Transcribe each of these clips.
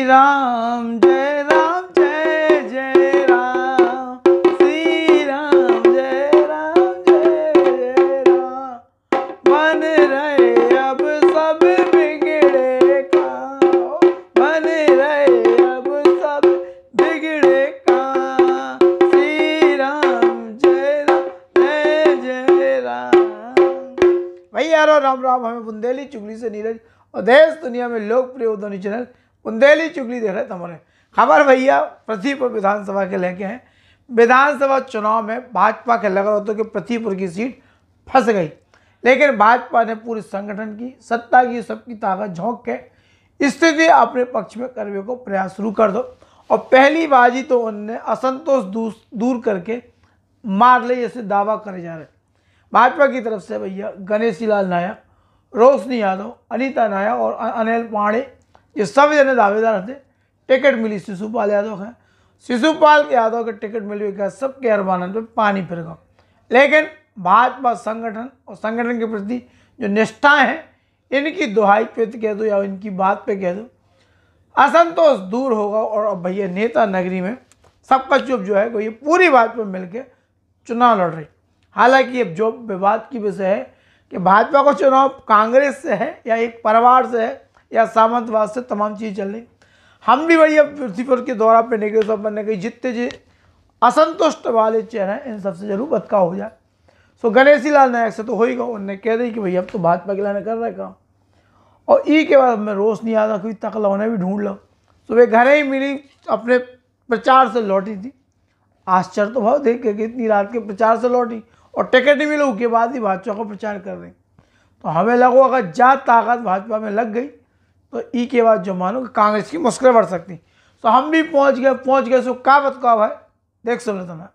राम जय राम जय जय राम, श्री राम जय राम जय जय राम, बन रहे अब सब बिगड़े काम, बन रहे अब सब बिगड़े काम, श्री राम जय जय राम। भैया राम राम। हमें बुंदेली चुगली से नीरज और देश दुनिया में लोकप्रिय उद्योनी चैनल बुंदेली चुगली देख रहे तुम्हारे खबर भैया पृथ्वीपुर विधानसभा के लेके हैं। विधानसभा चुनाव में भाजपा के लगा होते कि पृथ्वीपुर की सीट फंस गई, लेकिन भाजपा ने पूरे संगठन की सत्ता की सबकी ताकत झोंक के स्थिति अपने पक्ष में करने को प्रयास शुरू कर दो और पहली बाजी तो उनने असंतोष दूर करके मार ले जैसे दावा करे जा रहे। भाजपा की तरफ से भैया गणेशी लाल नायक, रोशनी यादव, अनीता नायक और अनिल पांडे ये सब जने दावेदार थे। टिकट मिली शिशुपाल यादव है। शिशुपाल के यादव के टिकट मिली हुई सबके अरमानन पे पानी फिर गया, लेकिन भाजपा संगठन और संगठन के प्रति जो निष्ठाएं हैं इनकी दुहाई पे कह दो या इनकी बात पे कह दो, असंतोष दूर होगा और अब भैया नेता नगरी में सबका चुप जो है ये पूरी भाजपा मिलकर चुनाव लड़ रही। हालांकि अब जो विवाद की विषय है कि भाजपा को चुनाव कांग्रेस से है या एक परिवार से है या सामंतवाद से, तमाम चीज़ चल रही। हम भी भैया पृथ्वीपुर के दौरा पे निकले सब बनने गई जितने जो असंतुष्ट वाले चेहरे हैं इन सबसे जरूर बदकाव हो जाए। सो गणेशी लाल नायक से तो हो ही गया, उनने कह दी कि भैया अब तो भाजपा के लाने कर रहे काम। और ई के बाद मैं रोशनी यादव की तकला उन्हें भी ढूंढ लो, सुबह घर ही मिली, अपने प्रचार से लौटी थी। आश्चर्य तो भाव देख के कि इतनी रात के प्रचार से लौटी और टिकट ही मिले उसके बाद ही भाजपा को प्रचार कर रही। तो हमें लगा अगर जा ताकत भाजपा में लग गई तो ई के बाद जो मानो कि कांग्रेस की मुश्किलें बढ़ सकती। तो हम भी पहुंच गए सो का बतकाव है देख सुनो तुम्हें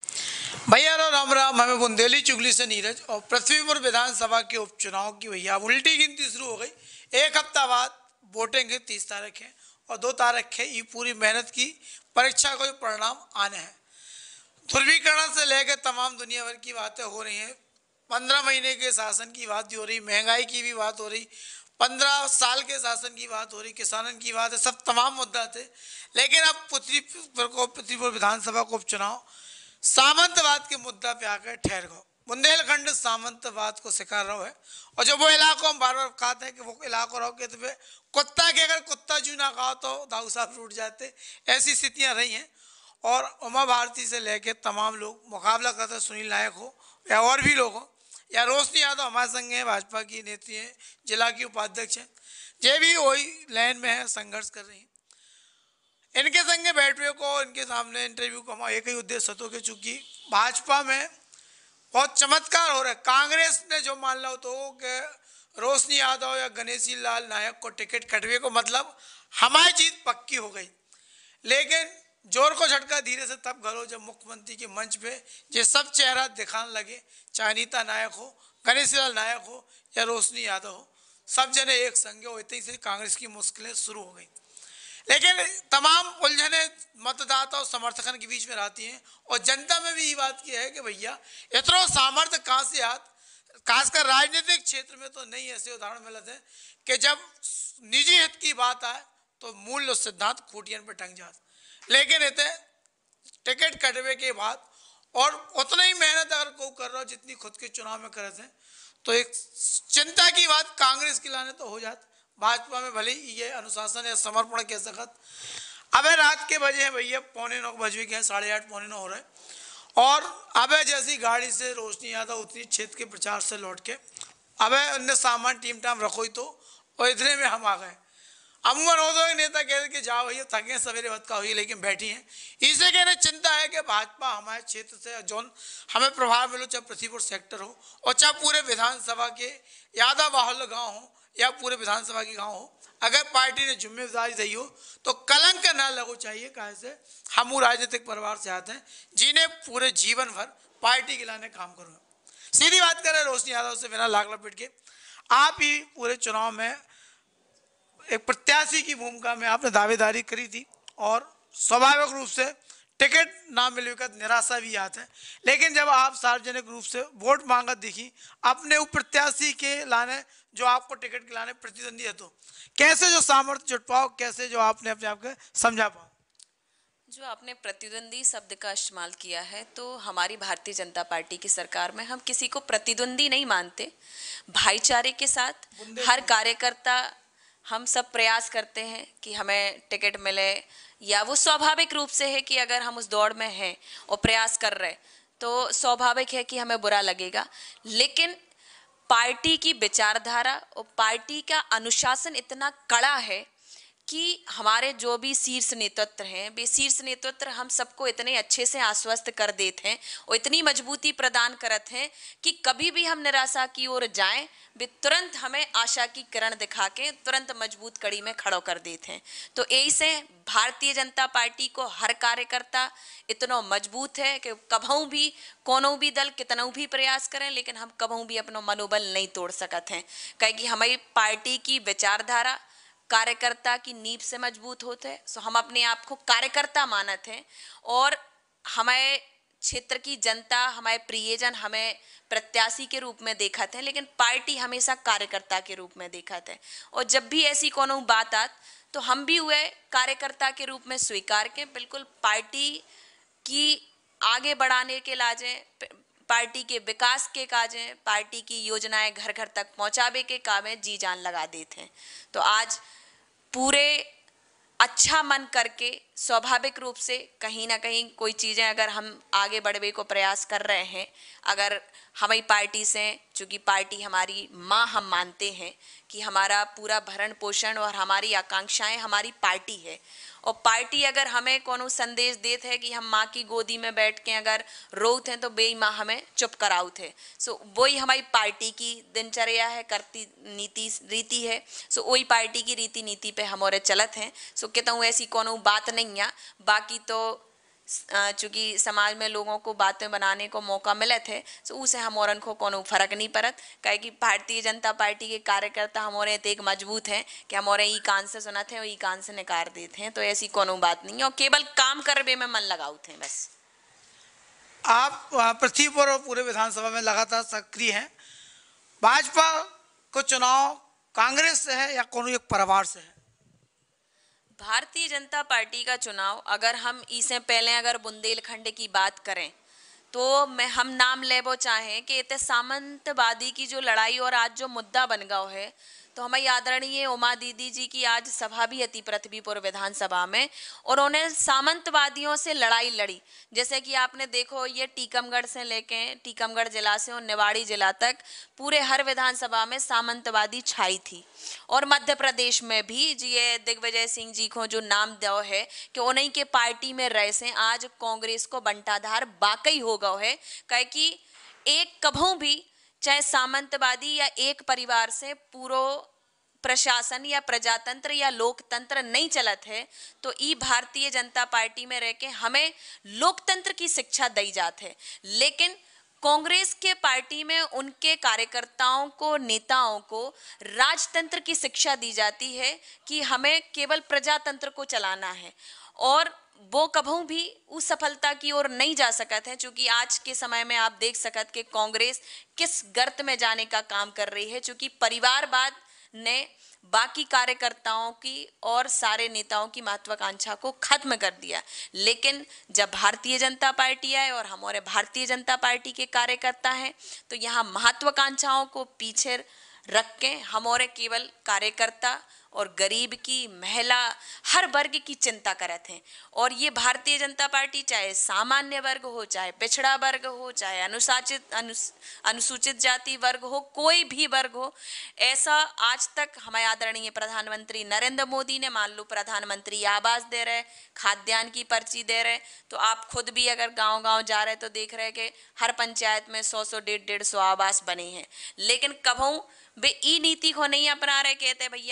भैया राम राम। हमें बुंदेली चुगली से नीरज और पृथ्वीपुर विधानसभा के उपचुनाव की भैया उल्टी गिनती शुरू हो गई। एक हफ्ता बाद वोटिंग है, 30 तारीख है और 2 तारीख है ये पूरी मेहनत की परीक्षा का परिणाम आने हैं। ध्रुवीकरण से लेकर तमाम दुनिया भर की बातें हो रही हैं। 15 महीने के शासन की बात भी हो रही, महंगाई की भी बात हो रही, 15 साल के शासन की बात हो रही, किसानों की बात है, सब तमाम मुद्दा थे। लेकिन अब पृथ्वीपुर विधानसभा को उपचुनाव सामंतवाद के मुद्दा पे आकर ठहर गए। बुंदेलखंड सामंतवाद को शिकार रहो है और जो वो इलाकों हम बार बार कहते हैं कि वो इलाकों रहो के तो कुत्ता के अगर कुत्ता जू ना खाओ तो दाऊ साहब टूट जाते, ऐसी स्थितियाँ रही हैं। और उमा भारती से लेके तमाम लोग मुकाबला करते, सुनील नायक हो या और भी लोग हो या रोशनी यादव हमारे संग है, भाजपा की नेत्री हैं, जिला की उपाध्यक्ष हैं, ये भी वही लाइन में है, संघर्ष कर रही हैं। इनके संगे बैठे को इनके सामने इंटरव्यू को हम एक ही उद्देश्य होते कि चूंकि भाजपा में बहुत चमत्कार हो रहा है। कांग्रेस ने जो मान लो तो कि रोशनी यादव या गणेशी लाल नायक को टिकट कटवे को मतलब हमारी जीत पक्की हो गई, लेकिन जोर को झटका धीरे से तब घरो जब मुख्यमंत्री के मंच पे ये सब चेहरा दिखाने लगे, चाहे अनीता नायक हो, गणेशी लाल नायक हो या रोशनी यादव हो, सब जने एक संग हो, इतनी से कांग्रेस की मुश्किलें शुरू हो गई। लेकिन तमाम उलझने मतदाता और समर्थकन के बीच में रहती हैं और जनता में भी ये बात की है कि भैया इतना सामर्थ्य कहाँ से आत, खासकर राजनीतिक क्षेत्र में तो नहीं ऐसे उदाहरण मिलते हैं कि जब निजी हित की बात आए तो मूल्य सिद्धांत खूटियन पर टंग जाते। लेकिन इतने टिकट कटवे के बाद और उतना ही मेहनत अगर को कर रहा हो जितनी खुद के चुनाव में करे थे तो एक चिंता की बात कांग्रेस की लाने तो हो जाती। भाजपा में भले ये अनुशासन या समर्पण कह सकत। अब रात के बजे हैं भैया 8:45 बजे के हैं, 8:30 8:45 हो रहे हैं और अब जैसी गाड़ी से रोशनी यादव उतनी क्षेत्र के प्रचार से लौट के अब अन्य सामान टीम टाम रखो ही तो और इतने में हम आ गए। अमूमन हो दो नेता कह रहे कि जाओ भैया थके सवेरे बदका हुई, लेकिन बैठी हैं। इसे कहने चिंता है कि भाजपा हमारे क्षेत्र से जोन हमें प्रभाव मिलो, चाहे पृथ्वीपुर सेक्टर हो और चाहे पूरे विधानसभा के यादव बाहुल्य गाँव हो या पूरे विधानसभा के गाँव हो, अगर पार्टी ने जिम्मेदारी दी हो तो कलंक ना लगो चाहिए। कहे से हम राजनीतिक परिवार से आते हैं जिन्हें पूरे जीवन भर पार्टी के लाने काम करो। सीधी बात करें रोशनी यादव से बिना लाग लपेट के, आप ही पूरे चुनाव में एक प्रत्याशी की भूमिका में आपने दावेदारी करी थी और स्वाभाविक रूप से टिकट ना मिलने का निराशा भी आते हैं। लेकिन जब आप सार्वजनिक रूप से वोट मांगत दिखी अपने ऊपर प्रत्याशी के लाने जो आपको टिकट के लाने प्रतिद्वंदी है, तो कैसे जो सामर्थ्य जुट पाओ, कैसे जो आपने अपने आप को समझा पाओ? जो आपने प्रतिद्वंदी शब्द का इस्तेमाल किया है, तो हमारी भारतीय जनता पार्टी की सरकार में हम किसी को प्रतिद्वंदी नहीं मानते। भाईचारे के साथ हर कार्यकर्ता, हम सब प्रयास करते हैं कि हमें टिकट मिले, या वो स्वाभाविक रूप से है कि अगर हम उस दौड़ में हैं और प्रयास कर रहे तो स्वाभाविक है कि हमें बुरा लगेगा। लेकिन पार्टी की विचारधारा और पार्टी का अनुशासन इतना कड़ा है कि हमारे जो भी शीर्ष नेतृत्व हैं, वे शीर्ष नेतृत्व हम सबको इतने अच्छे से आश्वस्त कर देते हैं और इतनी मजबूती प्रदान करते हैं कि कभी भी हम निराशा की ओर जाएं, वे तुरंत हमें आशा की किरण दिखा के तुरंत मजबूत कड़ी में खड़ो कर देते हैं। तो यही से भारतीय जनता पार्टी को हर कार्यकर्ता इतना मजबूत है कि कभू भी कोनो भी दल कितना भी प्रयास करें, लेकिन हम कभू भी अपना मनोबल नहीं तोड़ सकते हैं। क्योंकि हमारी पार्टी की विचारधारा कार्यकर्ता की नींव से मजबूत होते हैं। सो हम अपने आप को कार्यकर्ता मानते हैं और हमारे क्षेत्र की जनता, हमारे प्रियजन हमें प्रत्याशी के रूप में देखते हैं, लेकिन पार्टी हमेशा कार्यकर्ता के रूप में देखते हैं। और जब भी ऐसी कोनो बात आत तो हम भी हुए कार्यकर्ता के रूप में स्वीकार के बिल्कुल पार्टी की आगे बढ़ाने के लाजे, पार्टी के विकास के काजें, पार्टी की योजनाएं घर घर तक पहुंचावे के काम में जी जान लगा देते हैं। तो आज पूरे अच्छा मन करके स्वाभाविक रूप से कहीं ना कहीं कोई चीज़ें अगर हम आगे बढ़ने को प्रयास कर रहे हैं, अगर हमारी पार्टी से, चूँकि पार्टी हमारी माँ हम मानते हैं कि हमारा पूरा भरण पोषण और हमारी आकांक्षाएं हमारी पार्टी है, और पार्टी अगर हमें कोनो संदेश देते है कि हम माँ की गोदी में बैठ के अगर रोते हैं तो बेई माँ हमें चुप कराउत है। सो वही हमारी पार्टी की दिनचर्या है, करती नीति रीति है। सो वही पार्टी की रीति नीति पे हमारे चलत हैं। सो कहता हूँ ऐसी कोनो बात नहीं है। बाकी तो चूँकि समाज में लोगों को बातें बनाने को मौका मिले थे, तो उसे हमारन को कोनो फर्क नहीं पड़त। कहे कि भारतीय जनता पार्टी के कार्यकर्ता हमारे एक मजबूत हैं कि हमारे ई कान से सुनते हैं और ई कान से निकाल देते हैं। तो ऐसी कोनो बात नहीं है और केवल काम करने में मन लगाते हैं बस। आप पृथ्वी पर और पूरे विधानसभा में लगातार सक्रिय हैं। भाजपा को चुनाव कांग्रेस से है या कोनो एक परिवार से है? भारतीय जनता पार्टी का चुनाव, अगर हम इससे पहले अगर बुंदेलखंड की बात करें तो हम नाम लेबो चाहें कि इतने सामंतवादी की जो लड़ाई और आज जो मुद्दा बन गया है, तो हमारी आदरणीय उमा दीदी जी की आज सभा भी थी पृथ्वीपुर विधानसभा में, और उन्हें सामंतवादियों से लड़ाई लड़ी। जैसे कि आपने देखो, ये टीकमगढ़ से लेके टीकमगढ़ जिला से और निवाड़ी जिला तक पूरे हर विधानसभा में सामंतवादी छाई थी। और मध्य प्रदेश में भी जी ये दिग्विजय सिंह जी को जो नाम दिया है कि उन्हीं के पार्टी में रह से आज कांग्रेस को बंटाधार बाकई हो गया है। कहे कि एक कभू भी चाहे सामंतवादी या एक परिवार से पूरा प्रशासन या प्रजातंत्र या लोकतंत्र नहीं चलत है। तो ई भारतीय जनता पार्टी में रह के हमें लोकतंत्र की शिक्षा दी जाती है, लेकिन कांग्रेस के पार्टी में उनके कार्यकर्ताओं को, नेताओं को राजतंत्र की शिक्षा दी जाती है कि हमें केवल प्रजातंत्र को चलाना है, और वो कभू भी उस सफलता की ओर नहीं जा सकते हैं। क्योंकि आज के समय में आप देख सकते कि कांग्रेस किस गर्त में जाने का काम कर रही है, क्योंकि परिवारवाद ने बाकी कार्यकर्ताओं की और सारे नेताओं की महत्वाकांक्षा को खत्म कर दिया। लेकिन जब भारतीय जनता पार्टी आए और हमारे भारतीय जनता पार्टी के कार्यकर्ता हैं, तो यहाँ महत्वाकांक्षाओं को पीछे रख के हमारे केवल कार्यकर्ता और गरीब की, महिला, हर वर्ग की चिंता करते हैं। और ये भारतीय जनता पार्टी चाहे सामान्य वर्ग हो, चाहे पिछड़ा वर्ग हो, चाहे अनुसूचित जाति वर्ग हो, कोई भी वर्ग हो, ऐसा आज तक हमारे आदरणीय प्रधानमंत्री नरेंद्र मोदी ने, मान लो प्रधानमंत्री आवास दे रहे, खाद्यान्न की पर्ची दे रहे, तो आप खुद भी अगर गांव-गांव जा रहे तो देख रहे कि हर पंचायत में 100-100, 150-150 आवास बने हैं। लेकिन कभू वे ई नीति को नहीं अपना रहे, कहते भैया हमारे पास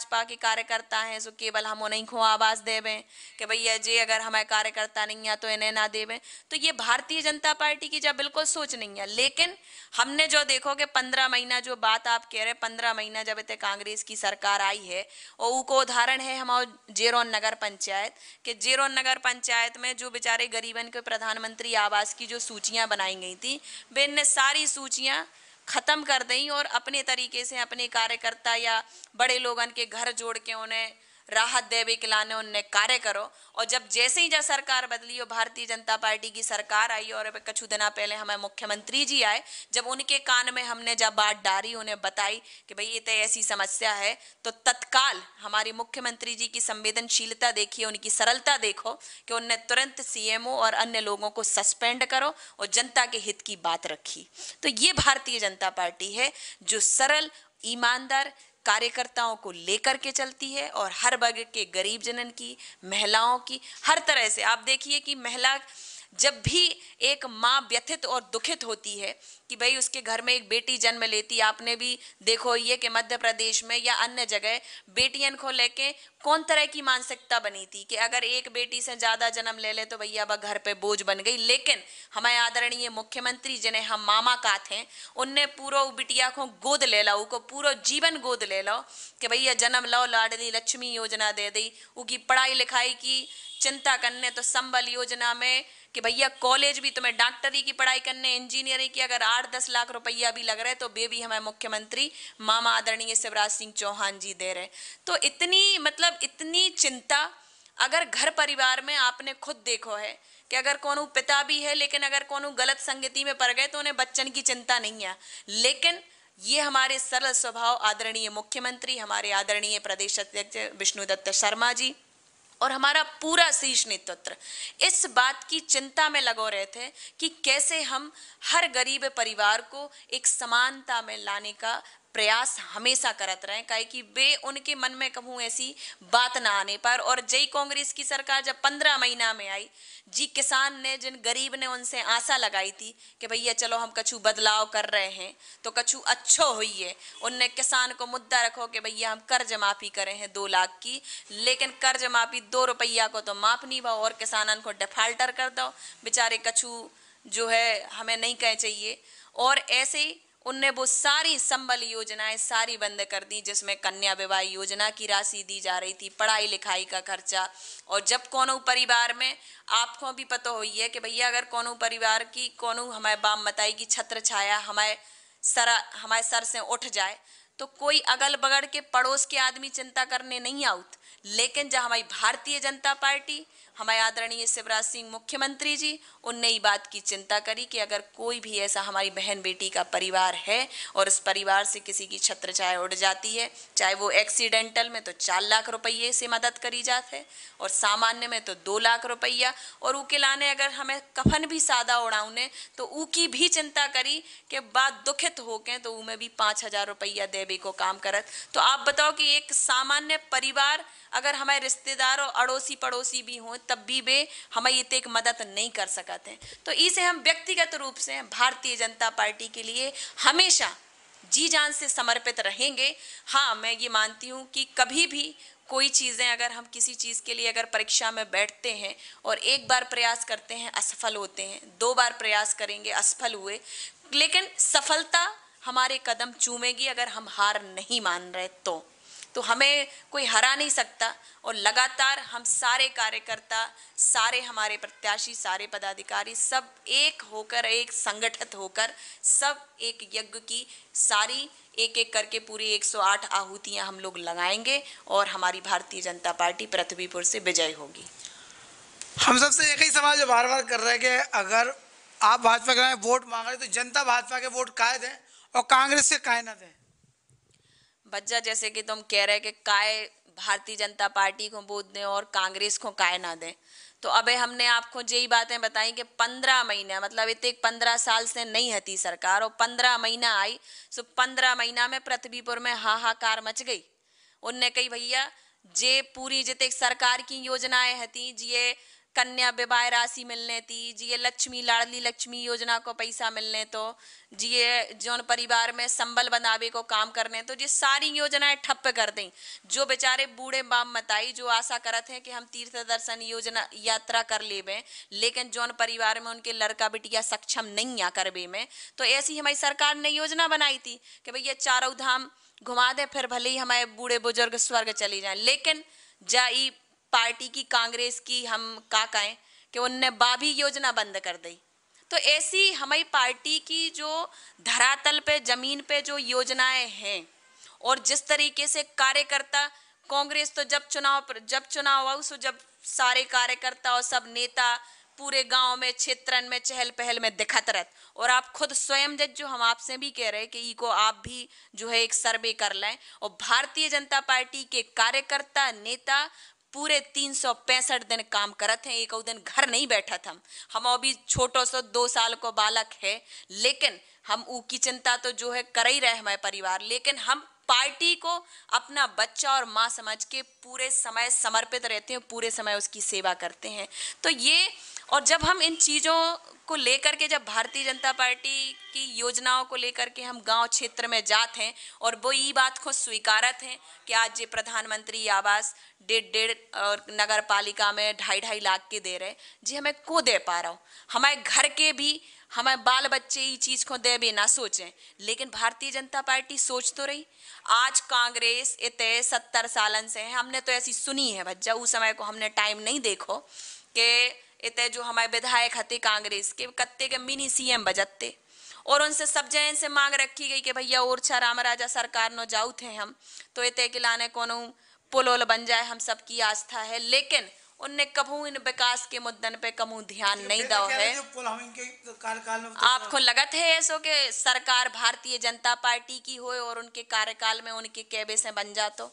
भाजपा के कार्यकर्ता हैं सो केवल हम उन्हीं को आवाज देवें कि भैया जे अगर हमारे कार्यकर्ता नहीं है तो इन्हें ना देवें। तो ये भारतीय जनता पार्टी की जब बिल्कुल सोच नहीं है। लेकिन हमने जो देखो कि 15 महीना जो बात आप कह रहे 15 महीना जब इतने कांग्रेस की सरकार आई है और उनको उदाहरण है हमारे जेरोन नगर पंचायत के जेरोन नगर पंचायत में जो बेचारे गरीबन के प्रधानमंत्री आवास की जो सूचियां बनाई गई थी वे इनने सारी सूचियां खत्म कर दें और अपने तरीके से अपने कार्यकर्ता या बड़े लोगन के घर जोड़ के उन्हें राहत देवे के लाने उनने कार्य करो। और जब जैसे ही जब सरकार बदली और भारतीय जनता पार्टी की सरकार आई और कुछ दिना पहले हमें मुख्यमंत्री जी आए, जब उनके कान में हमने जब बात डाली उन्हें बताई कि भाई ये तो ऐसी समस्या है, तो तत्काल हमारी मुख्यमंत्री जी की संवेदनशीलता देखिए, उनकी सरलता देखो कि उनने तुरंत सीएमओ और अन्य लोगों को सस्पेंड करो और जनता के हित की बात रखी। तो ये भारतीय जनता पार्टी है जो सरल, ईमानदार कार्यकर्ताओं को लेकर के चलती है और हर वर्ग के गरीब जनन की, महिलाओं की, हर तरह से। आप देखिए कि महिला जब भी एक माँ व्यथित और दुखित होती है कि भाई उसके घर में एक बेटी जन्म लेती, आपने भी देखो ये कि मध्य प्रदेश में या अन्य जगह बेटियन को लेके कौन तरह की मानसिकता बनी थी कि अगर एक बेटी से ज्यादा जन्म ले ले तो भैया वह घर पे बोझ बन गई। लेकिन हमारे आदरणीय मुख्यमंत्री जिन्हें हम मामा कहते हैं, उनने पूरा बिटिया को गोद ले लो, को पूरा जीवन गोद ले लो कि भैया जन्म लो, लाडली लक्ष्मी योजना दे दी, उनकी पढ़ाई लिखाई की चिंता करने तो संबल योजना में कि भैया कॉलेज भी तुम्हें डॉक्टरी की पढ़ाई करने, इंजीनियरिंग की अगर 8-10 लाख रुपया भी लग रहे तो वे भी हमें मुख्यमंत्री मामा आदरणीय शिवराज सिंह चौहान जी दे रहे। तो इतनी मतलब इतनी चिंता अगर घर परिवार में आपने खुद देखो है कि अगर कोनो पिता भी है लेकिन अगर कोनो गलत संगति में पड़ गए तो उन्हें बच्चन की चिंता नहीं है। लेकिन ये हमारे सरल स्वभाव आदरणीय मुख्यमंत्री, हमारे आदरणीय प्रदेश अध्यक्ष विष्णुदत्त शर्मा जी और हमारा पूरा शीर्ष नेतृत्व इस बात की चिंता में लगो रहे थे कि कैसे हम हर गरीब परिवार को एक समानता में लाने का प्रयास हमेशा करते रहे, काहे कि वे उनके मन में कहूँ ऐसी बात ना आने पर। और जय कांग्रेस की सरकार जब 15 महीना में आई जी, किसान ने जिन गरीब ने उनसे आशा लगाई थी कि भैया चलो हम कछु बदलाव कर रहे हैं तो कछु अच्छो हुई है, उनने किसान को मुद्दा रखो कि भैया हम कर्ज माफी करे हैं 2 लाख की, लेकिन कर्ज माफी 2 रुपया को तो माफ नहीं भाव और किसानन को डिफाल्टर कर दो, बेचारे कछु जो है हमें नहीं कहे चाहिए। और ऐसे ही उनने वो सारी संबल योजनाएं सारी बंद कर दी जिसमें कन्या विवाह योजना की राशि दी जा रही थी, पढ़ाई लिखाई का खर्चा। और जब कोनो परिवार में आपको भी पता हुई है कि भैया अगर कोनो परिवार की कोनो हमारे बाप मताई की छत्र छाया हमारे सर से उठ जाए तो कोई अगल बगल के पड़ोस के आदमी चिंता करने नहीं आउत। लेकिन जब हमारी भारतीय जनता पार्टी, हमारे आदरणीय शिवराज सिंह मुख्यमंत्री जी, उनने ही बात की चिंता करी कि अगर कोई भी ऐसा हमारी बहन बेटी का परिवार है और उस परिवार से किसी की छत्र छाया उड़ जाती है, चाहे वो एक्सीडेंटल में तो 4 लाख रुपये से मदद करी जाती है और सामान्य में तो 2 लाख रुपया, और ऊके लाने अगर हमें कफन भी सादा उड़ाउने तो ऊकी भी चिंता करी कि बात दुखित होके तो उमें भी 5,000 रुपया देवे को काम करत। तो आप बताओ कि एक सामान्य परिवार अगर हमारे रिश्तेदार और अड़ोसी पड़ोसी भी हों तब भी वे हमें ये एक मदद नहीं कर सकते हैं। तो इसे हम व्यक्तिगत रूप से भारतीय जनता पार्टी के लिए हमेशा जी जान से समर्पित रहेंगे। हाँ, मैं ये मानती हूँ कि कभी भी कोई चीज़ें अगर हम किसी चीज़ के लिए अगर परीक्षा में बैठते हैं और एक बार प्रयास करते हैं असफल होते हैं, 2 बार प्रयास करेंगे असफल हुए, लेकिन सफलता हमारे कदम चूमेगी अगर हम हार नहीं मान रहे तो हमें कोई हरा नहीं सकता। और लगातार हम सारे कार्यकर्ता, सारे हमारे प्रत्याशी, सारे पदाधिकारी सब एक होकर, एक संगठित होकर, सब एक यज्ञ की सारी एक एक करके पूरी 108 आहुतियां हम लोग लगाएंगे और हमारी भारतीय जनता पार्टी पृथ्वीपुर से विजय होगी। हम सबसे एक ही सवाल जो बार बार कर रहे हैं कि अगर आप भाजपा के वोट मांग रहे तो जनता भाजपा के वोट काहे दें और कांग्रेस से काहे ना दें? बच्चा जैसे कि तुम कह रहे कि काय भारतीय जनता पार्टी को वोट दें और कांग्रेस को काय ना दें, तो अबे हमने आपको यही बातें बताई कि 15 महीना मतलब इतने 15 साल से नहीं हती सरकार और 15 महीना आई, सो 15 महीना में पृथ्वीपुर में हाहाकार मच गई। उनने कही भैया जे पूरी जिते सरकार की योजनाएं हती, ये कन्या विवाह राशि मिलने थी, जी ये लक्ष्मी लाडली लक्ष्मी योजना को पैसा मिलने, तो जी ये जौन परिवार में संबल बनावे को काम करने, तो जी सारी योजनाएं ठप्प कर दी। जो बेचारे बूढ़े बाम मताई जो आशा करत हैं कि हम तीर्थ दर्शन योजना यात्रा कर लेवे, लेकिन जौन परिवार में उनके लड़का बिटिया सक्षम नहीं आ करवे में, तो ऐसी हमारी सरकार ने योजना बनाई थी कि भैया चारों धाम घुमा दे, फिर भले ही हमारे बूढ़े बुजुर्ग स्वर्ग चले जाएं। लेकिन जाई पार्टी की कांग्रेस की हम का कहें कि उनने बाबी योजना बंद कर दी। तो ऐसी हमारी पार्टी की जो धरातल पे जमीन पे जो योजनाएं हैं और जिस तरीके से कार्यकर्ता कांग्रेस तो जब चुनाव हुआ सो जब सारे कार्यकर्ता और सब नेता पूरे गांव में क्षेत्रन में चहल पहल में दिखत रहत, और आप खुद स्वयं जो हम आपसे भी कह रहे हैं कि इको आप भी जो है एक सर्वे कर लें, और भारतीय जनता पार्टी के कार्यकर्ता नेता पूरे 365 दिन काम करत हैं, एक दिन घर नहीं बैठा था। हम अभी छोटो सो 2 साल को बालक है, लेकिन हम ऊ की चिंता तो जो है कर ही रहे हमारे परिवार, लेकिन हम पार्टी को अपना बच्चा और माँ समझ के पूरे समय समर्पित रहते हैं, पूरे समय उसकी सेवा करते हैं। तो ये, और जब हम इन चीज़ों को लेकर के, जब भारतीय जनता पार्टी की योजनाओं को लेकर के हम गांव क्षेत्र में जाते हैं और वो ये बात को स्वीकारत हैं कि आज ये प्रधानमंत्री आवास 1.5 और नगर पालिका में 2.5 लाख के दे रहे, जी हमें को दे पा रहा हूँ, हमारे घर के भी हमारे बाल बच्चे ये चीज़ को दे भी ना सोचें, लेकिन भारतीय जनता पार्टी सोच तो रही। आज कांग्रेस इतने 70 सालन से है, हमने तो ऐसी सुनी है भज्जा, उस समय को हमने टाइम नहीं देखो कि इतने जो हमारे विधायक हते कांग्रेस के कत्ते के मिनी सीएम बजते, और उनसे सब जैन से मांग रखी गई कि भैया ओरछा रामराजा सरकार नो जाऊ थे हम, तो इतने के लाने कोनो पुल बन जाए, हम सबकी आस्था है, लेकिन उनने कभू इन विकास के मुद्दन पे कभू ध्यान नहीं दो है। आपको लगत है ऐसो कि सरकार भारतीय जनता पार्टी की हो और उनके कार्यकाल में उनके कैबे से बन जातो?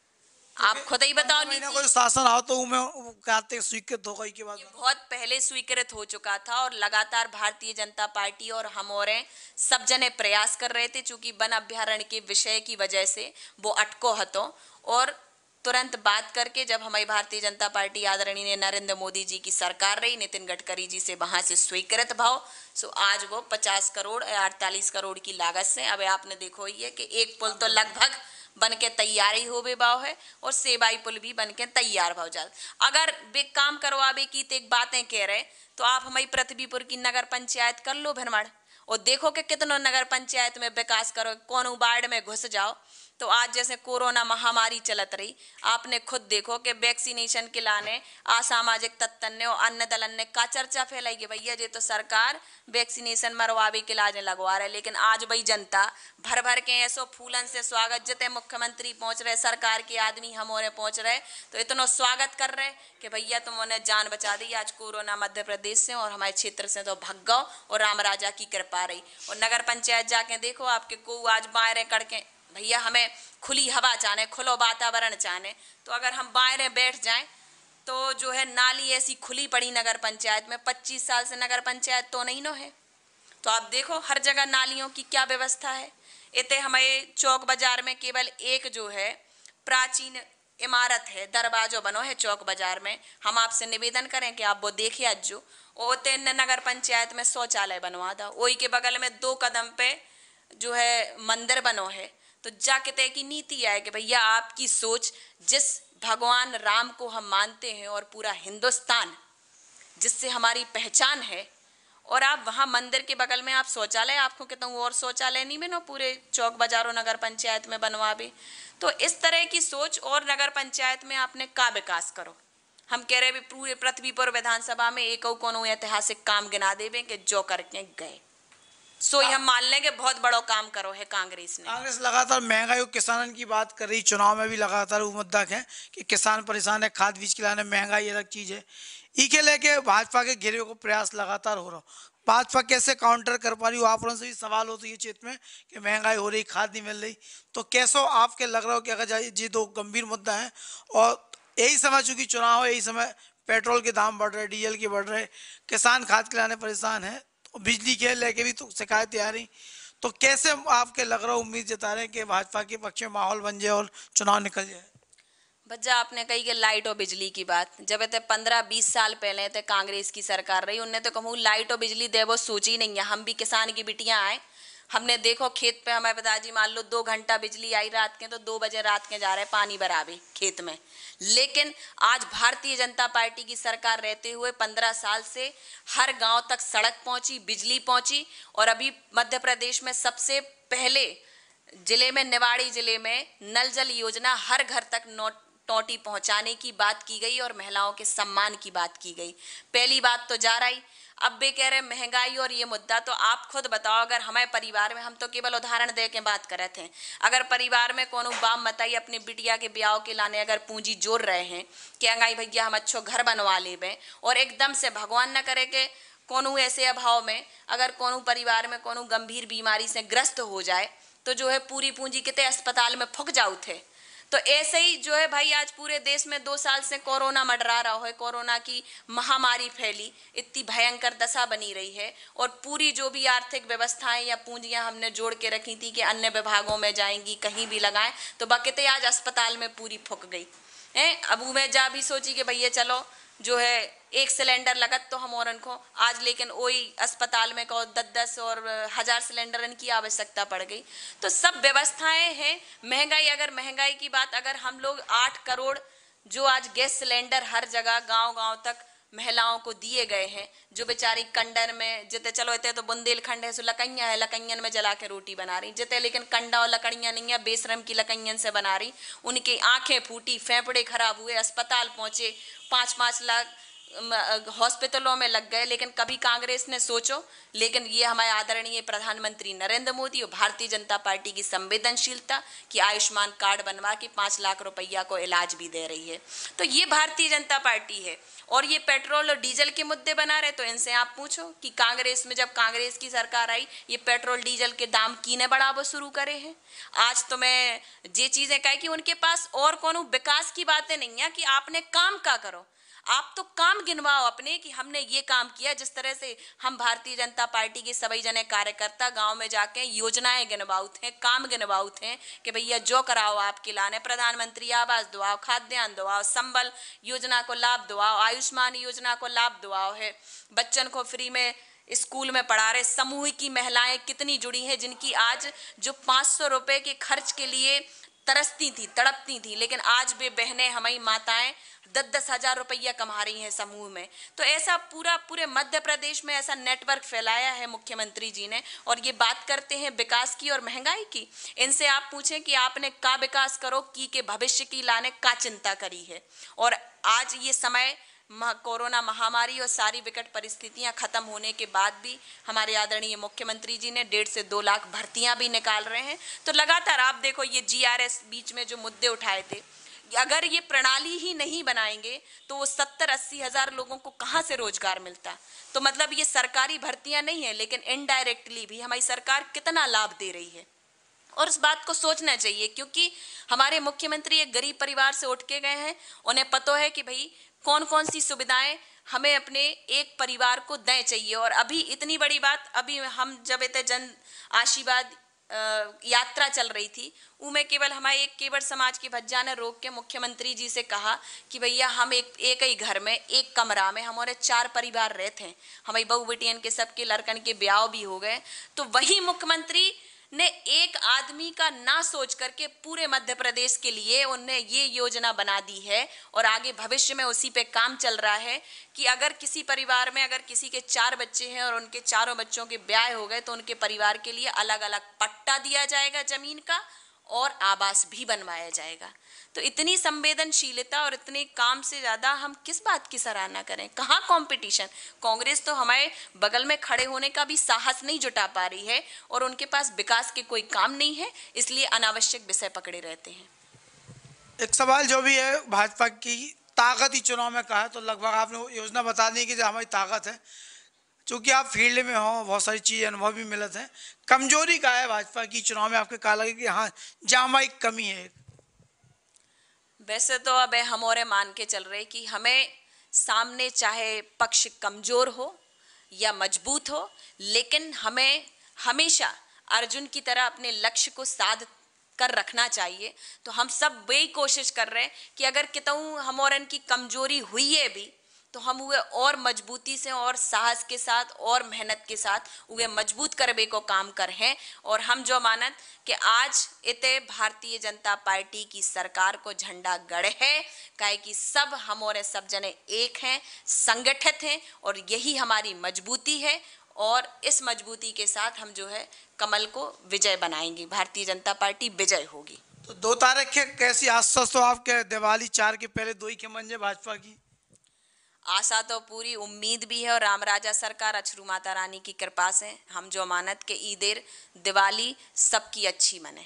आप खुद ही बताओ। कोई शासन आओ तो उनमें स्वीकृत होगा के बाद, बहुत पहले स्वीकृत हो चुका था, और लगातार भारतीय जनता पार्टी और हम और सब जने प्रयास कर रहे थे, चूंकि वन अभ्यारण्य के विषय की वजह से वो अटको हतो, और तुरंत बात करके जब हमारी भारतीय जनता पार्टी आदरणीय नरेंद्र मोदी जी की सरकार रही, नितिन गडकरी जी से वहां से स्वीकृत भाव, सो आज वो 50 करोड़ 48 करोड़ की लागत से, अब आपने देखो ये कि एक पुल तो लगभग बन के तैयारी हो बे भाव है, और सेवाई पुल भी बन के तैयार भाव जा। अगर बे काम करवावे की तो एक बातें कह रहे, तो आप हमारी पृथ्वीपुर की नगर पंचायत कर लो भरमण, और देखो कि कितनों नगर पंचायत में विकास करो, कौन वार्ड में घुस जाओ। तो आज जैसे कोरोना महामारी चलत रही, आपने खुद देखो कि वैक्सीनेशन के लाने असामाजिक तत्वन ने और अन्य दलन ने का चर्चा फैलाई कि भैया ये तो सरकार वैक्सीनेशन मरवावे के लाने लगवा रहे, लेकिन आज भाई जनता भर भर के ऐसो फूलन से स्वागत, जितने मुख्यमंत्री पहुंच रहे, सरकार के आदमी हम और पहुंच रहे, तो इतना स्वागत कर रहे कि भैया तुम उन्हें जान बचा दी आज कोरोना मध्य प्रदेश से और हमारे क्षेत्र से तो भग गओ, और रामराजा की कृपा रही। और नगर पंचायत जाके देखो, आपके को आज बाहर कड़के भैया हमें खुली हवा चाहने, खुलो वातावरण चाहने, तो अगर हम बाहर बैठ जाएं तो जो है नाली ऐसी खुली पड़ी नगर पंचायत में, 25 साल से नगर पंचायत तो नहीं नो है, तो आप देखो हर जगह नालियों की क्या व्यवस्था है। इतने हमारे चौक बाजार में केवल एक जो है प्राचीन इमारत है, दरवाजो बनो है चौक बाजार में, हम आपसे निवेदन करें कि आप वो देखिए आज जो ओते नगर पंचायत में शौचालय बनवा था, वही के बगल में 2 कदम पे जो है मंदिर बनो है। तो जाके तय की नीति है कि भैया आपकी सोच, जिस भगवान राम को हम मानते हैं और पूरा हिंदुस्तान जिससे हमारी पहचान है, और आप वहाँ मंदिर के बगल में आप शौचालय, आपको कहता हूँ और शौचालय नहीं बनो पूरे चौक बाजारों नगर पंचायत में बनवावे। तो इस तरह की सोच, और नगर पंचायत में आपने का विकास करो। हम कह रहे भी पूरे पृथ्वीपुर विधानसभा में एक कोनो ऐतिहासिक काम गिना देवे कि जो करके गए, सो हम मान लेंगे बहुत बड़ा काम करो है कांग्रेस ने। कांग्रेस लगातार महंगाई और किसानों की बात कर रही, चुनाव में भी लगातार वो मुद्दा है कि किसान परेशान है, खाद बीज के लाने महंगाई अलग चीज है, इके लेके भाजपा के घेरे को प्रयास लगातार हो रहा। भाजपा कैसे काउंटर कर पा रही हो? आप से भी सवाल हो तो ये क्षेत्र में कि महंगाई हो रही, खाद नहीं मिल रही, तो कैसो आपके लग रहा हो कि अगर ये 2 गंभीर मुद्दा है, और यही समय चूंकि चुनाव है, यही समय पेट्रोल के दाम बढ़ रहे, डीजल के बढ़ रहे, किसान खाद के लाने परेशान है, बिजली के लेके भी तो शिकायतें आ रही, तो कैसे आपके लग रहा उम्मीद जता रहे हैं कि भाजपा के पक्ष में माहौल बन जाए और चुनाव निकल जाए? बच्चा आपने कही कि लाइट और बिजली की बात, जब ते 15-20 साल पहले ते कांग्रेस की सरकार रही, उनने तो कहूँ लाइट और बिजली दे वो सोची नहीं है। हम भी किसान की बिटियां आए, हमने देखो खेत पे हमारे पिताजी मान लो 2 घंटा बिजली आई रात के तो 2 बजे रात के जा रहे पानी भरावे खेत में। लेकिन आज भारतीय जनता पार्टी की सरकार रहते हुए 15 साल से हर गांव तक सड़क पहुंची, बिजली पहुंची, और अभी मध्य प्रदेश में सबसे पहले जिले में, निवाड़ी जिले में नल जल योजना हर घर तक टोटी पहुंचाने की बात की गई और महिलाओं के सम्मान की बात की गई। पहली बात तो जा रही, अब वे कह रहे महंगाई और ये मुद्दा, तो आप खुद बताओ, अगर हमारे परिवार में, हम तो केवल उदाहरण दे के बात कर रहे थे, अगर परिवार में कोनो बाप मताई अपने बिटिया के ब्याह के लाने अगर पूंजी जोड़ रहे हैं कि अंगाई भैया हम अच्छो घर बनवा ले, और एकदम से भगवान न करे कि कोनो ऐसे अभाव में अगर कोनो परिवार में कोनो गंभीर बीमारी से ग्रस्त हो जाए तो जो है पूरी पूंजी कितने अस्पताल में फुक जाऊ थे। तो ऐसे ही जो है भाई आज पूरे देश में 2 साल से कोरोना मंडरा रहा है, कोरोना की महामारी फैली, इतनी भयंकर दशा बनी रही है, और पूरी जो भी आर्थिक व्यवस्थाएं या पूंजियां हमने जोड़ के रखी थी कि अन्य विभागों में जाएंगी, कहीं भी लगाएं, तो बकिते आज अस्पताल में पूरी फुक गई है। अब मैं जा भी सोची कि भैया चलो जो है 1 सिलेंडर लगत तो हम और इनको आज, लेकिन वही अस्पताल में को 10-10 और 1000 सिलेंडर इनकी आवश्यकता पड़ गई। तो सब व्यवस्थाएं हैं। महंगाई, अगर महंगाई की बात, अगर हम लोग 8 करोड़ जो आज गैस सिलेंडर हर जगह गांव-गांव तक महिलाओं को दिए गए हैं, जो बेचारी कंडर में जिते, चलो इतने तो बुंदेलखंड है, सो लकइयाँ है, लकइयन में जला के रोटी बना रही जिते, लेकिन कंडा और लकड़ियाँ नहीं है, बेशरम की लकइयन से बना रही, उनकी आंखें फूटी, फेफड़े खराब हुए, अस्पताल पहुंचे, 5-5 लाख हॉस्पिटलों में लग गए। लेकिन कभी कांग्रेस ने सोचो, लेकिन ये हमारे आदरणीय प्रधानमंत्री नरेंद्र मोदी और भारतीय जनता पार्टी की संवेदनशीलता कि आयुष्मान कार्ड बनवा के 5 लाख रुपया को इलाज भी दे रही है। तो ये भारतीय जनता पार्टी है। और ये पेट्रोल और डीजल के मुद्दे बना रहे, तो इनसे आप पूछो कि कांग्रेस में जब कांग्रेस की सरकार आई, ये पेट्रोल डीजल के दाम कीने बढ़ावो शुरू करे हैं। आज तो मैं ये चीजें कह कि उनके पास और कोनो विकास की बातें नहीं है कि आपने काम का करो, आप तो काम गिनवाओ अपने कि हमने ये काम किया। जिस तरह से हम भारतीय जनता पार्टी के सभी जने कार्यकर्ता गांव में जाके योजनाएं गिनवाऊ थे, काम गिनवाऊ थे कि भैया जो कराओ आपके लाने, प्रधानमंत्री आवास दुआओ, खाद्यान्न दुआओ, संबल योजना को लाभ दुआओ, आयुष्मान योजना को लाभ दुआओ है, बच्चन को फ्री में स्कूल में पढ़ा रहे। समूह की महिलाएं कितनी जुड़ी हैं जिनकी आज जो 500 रुपए के खर्च के लिए तरसती थी, तड़पती थी, लेकिन आज वे बहनें, हमारी माताएं 10-10 हजार रुपया कमा रही हैं समूह में। तो ऐसा पूरे मध्य प्रदेश में ऐसा नेटवर्क फैलाया है मुख्यमंत्री जी ने। और ये बात करते हैं विकास की और महंगाई की, इनसे आप पूछें कि आपने का विकास करो की के भविष्य की लाने का चिंता करी है। और आज ये समय कोरोना महामारी और सारी विकट परिस्थितियां खत्म होने के बाद भी हमारे आदरणीय मुख्यमंत्री जी ने 1.5 से 2 लाख भर्तियां भी निकाल रहे हैं। तो लगातार आप देखो ये GRS बीच में जो मुद्दे उठाए थे, अगर ये प्रणाली ही नहीं बनाएंगे तो वो 70-80 हजार लोगों को कहां से रोजगार मिलता। तो मतलब ये सरकारी भर्तियां नहीं है, लेकिन इनडायरेक्टली भी हमारी सरकार कितना लाभ दे रही है। और इस बात को सोचना चाहिए, क्योंकि हमारे मुख्यमंत्री एक गरीब परिवार से उठ के गए हैं, उन्हें पता है कि भाई कौन कौन सी सुविधाएं हमें अपने एक परिवार को दें चाहिए। और अभी इतनी बड़ी बात, अभी हम जब इतने जन आशीर्वाद यात्रा चल रही थी, उनमें केवल हमारे एक केवट समाज के भज्जा ने रोक के मुख्यमंत्री जी से कहा कि भैया हम एक ही घर में, एक कमरा में हमारे 4 परिवार रहते हैं, हमारी बहू बेटियन के सबके लड़कन के ब्याह भी हो गए। तो वही मुख्यमंत्री ने एक आदमी का ना सोच करके पूरे मध्य प्रदेश के लिए उनने ये योजना बना दी है। और आगे भविष्य में उसी पे काम चल रहा है कि अगर किसी परिवार में अगर किसी के 4 बच्चे हैं और उनके चारों बच्चों के ब्याह हो गए, तो उनके परिवार के लिए अलग अलग पट्टा दिया जाएगा जमीन का और आवास भी बनवाया जाएगा। तो इतनी संवेदनशीलता और इतने काम से ज्यादा हम किस बात की सराहना करें? कहाँ कंपटीशन? कांग्रेस तो हमारे बगल में खड़े होने का भी साहस नहीं जुटा पा रही है और उनके पास विकास के कोई काम नहीं है, इसलिए अनावश्यक विषय पकड़े रहते हैं। एक सवाल जो भी है, भाजपा की ताकत ही चुनाव में कहा है, तो लगभग आपने योजना बता दी कि जो हमारी ताकत है, चूंकि आप फील्ड में हो, बहुत सारी चीज़ अनुभव भी मिलते हैं। कमजोरी का है भाजपा की चुनाव में, आपके कहा लगे कि हाँ जहाँ हमारी कमी है? वैसे तो अब हम और मान के चल रहे कि हमें सामने चाहे पक्ष कमजोर हो या मजबूत हो, लेकिन हमें हमेशा अर्जुन की तरह अपने लक्ष्य को साध कर रखना चाहिए। तो हम सब वही कोशिश कर रहे हैं कि अगर कितऊ हमोरन की कमजोरी हुई है भी तो हम उहे और मजबूती से और साहस के साथ और मेहनत के साथ उहे मजबूत करबे को काम कर हैं। और हम जो मानत कि आज इते भारतीय जनता पार्टी की सरकार को झंडा गड़े है, काहे कि सब हम और सब जने एक हैं, संगठित हैं और यही हमारी मजबूती है। और इस मजबूती के साथ हम जो है कमल को विजय बनाएंगे, भारतीय जनता पार्टी विजय होगी। तो 2 तारीख के कैसी आश्वस्त हो आपके दिवाली 4 के पहले 2 ही के मंजे भाजपा की? आशा तो पूरी, उम्मीद भी है और राम राजा सरकार अछरू माता रानी की कृपा से हम जो मानत के ईदेर दिवाली सबकी अच्छी मने।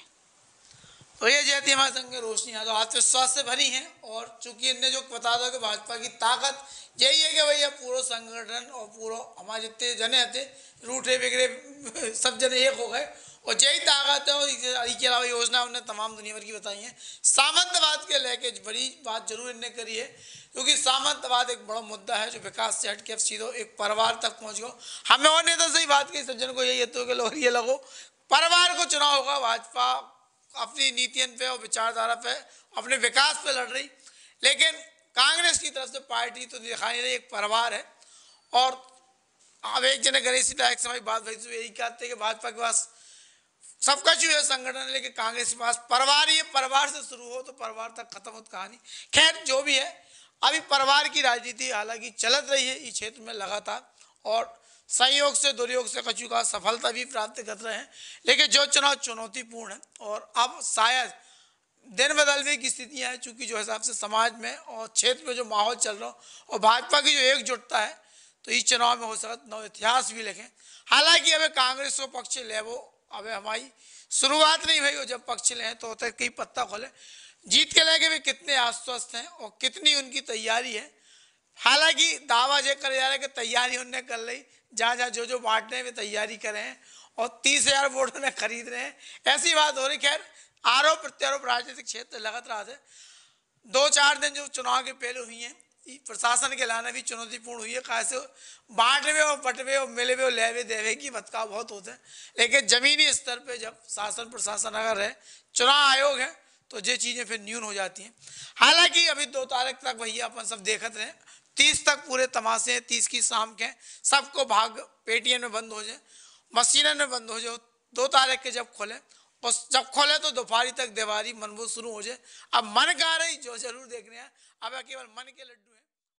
तो ये जयती हमारे संग रोशनी यादव आत्मविश्वास से भरी हैं और चूंकि इनने जो बता दो कि भाजपा की ताकत यही है कि भैया पूरा संगठन और पूरा हमारे जितने जने थे रूठे बिगड़े सब जने एक हो गए और यही ताकत है। और इसके अलावा योजना उन्हें तमाम दुनिया भर की बताई है। सामंतवाद के लेके बड़ी बात जरूर इनने करी है, क्योंकि सामंतवाद एक बड़ा मुद्दा है जो विकास से हट के अब सीधो एक परिवार तक पहुंच गया। हमें और नेता सही बात की सज्जन को यही तो ये लगो परिवार को चुनाव होगा, भाजपा अपनी नीतियन पे और विचारधारा पे अपने विकास पे लड़ रही, लेकिन कांग्रेस की तरफ से पार्टी तो दिखाई रही एक परिवार है। और अब एक जने गणेश लायक समय बात भाई तो यही कहते हैं कि भाजपा के पास सबका जो है संगठन है, लेकिन कांग्रेस के पास परिवार ही है। परिवार से शुरू हो तो परिवार तक खत्म हो कहानी। खैर जो भी है, अभी परिवार की राजनीति हालांकि चलत रही है इस क्षेत्र में लगातार और संयोग से दुर्योग से कछु का सफलता भी प्राप्त कर रहे हैं, लेकिन जो चुनाव चुनौतीपूर्ण है और अब शायद दिन बदलने की स्थितियां हैं, चूंकि जो हिसाब से समाज में और क्षेत्र में जो माहौल चल रहा हो और भाजपा की जो एकजुटता है, तो इस चुनाव में हो सकता नव इतिहास भी लिखें। हालांकि अब कांग्रेस को पक्ष ले वो अब हमारी शुरुआत नहीं भाई, जब पक्ष ले तो होता है कई पत्ता खोले। जीत के लेके भी कितने आश्वस्त हैं और कितनी उनकी तैयारी है। हालांकि दावा ये करे जा रहा है कि तैयारी उनने कर ली, जहाँ जहाँ जो बांटने में तैयारी करे हैं और 30,000 वोट उन्हें खरीद रहे हैं, ऐसी बात हो रही। खैर आरोप प्रत्यारोप राजनीतिक क्षेत्र लगातार रहा है। 2-4 दिन जो चुनाव के पहले हुई हैं प्रशासन के लाना भी चुनौतीपूर्ण हुई है, कैसे बांटवे और बटवे और मिलवे और लेवे देवे की भटकाव बहुत होते हैं। लेकिन जमीनी स्तर पे जब शासन प्रशासन अगर है, चुनाव आयोग है, तो ये चीज़ें फिर न्यून हो जाती हैं। हालांकि अभी 2 तारीख तक भैया अपन सब देखते रहे, 30 तक पूरे तमाशे हैं, 30 की शाम के सबको भाग पेटीएम में बंद हो जाए, मशीनों में बंद हो जाए। 2 तारीख के जब खोले और जब खोले तो दोपहरी तक दिवाली मनबूज शुरू हो जाए। अब मन कह रही जो जरूर देखने हैं, अब केवल मन के लड्डू हैं।